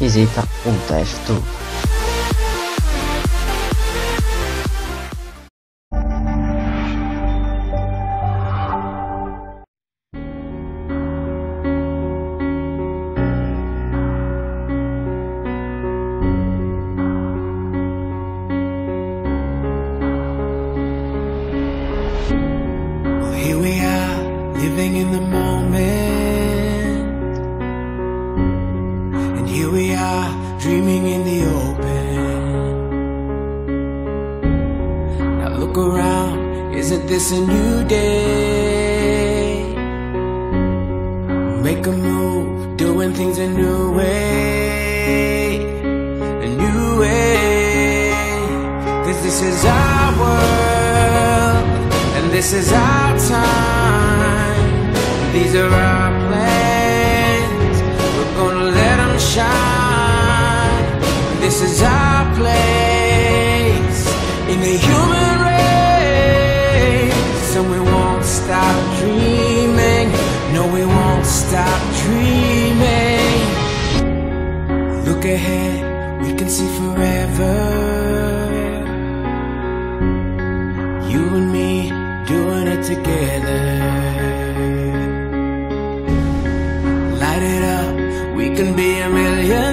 visita.f2. Here we are, living in the moment, and here we are, dreaming in the open. Now look around, isn't this a new day? Make a move, doing things a new way, a new way. 'Cause this is our world, and this is our time. These are our plans, we're gonna let them shine. This is our place in the human race, and we won't stop dreaming. No, we won't stop dreaming. Look ahead, we can see forever. You and me doing it together. Light it up, we can be a million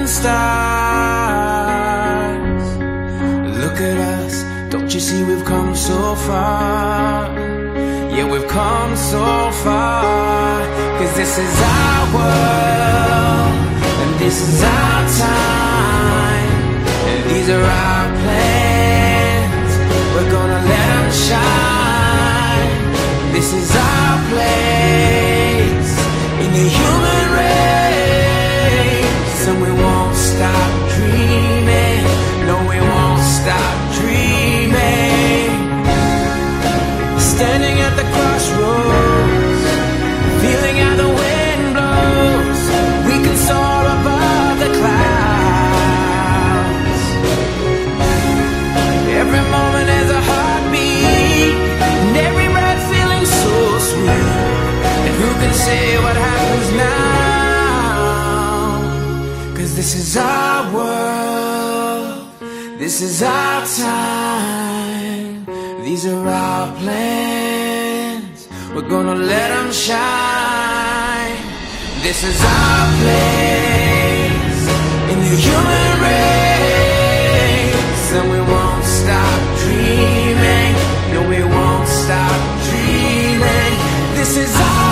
stars. Look at us, don't you see we've come so far? Yeah, we've come so far. 'Cause this is our world, and this is our time, and these are our plans. We're gonna let them shine. This is our place in the human race, and we won't stop dreaming. No, we won't stop dreaming. Standing at the crossroads, feeling how the wind blows. We can soar above the clouds. Every moment is a heartbeat, and every breath feeling so sweet. And who can say what happens now? 'Cause this is our world, this is our time. These are our plans, we're gonna let them shine. This is our place in the human race, and we won't stop dreaming. No, we won't stop dreaming. This is our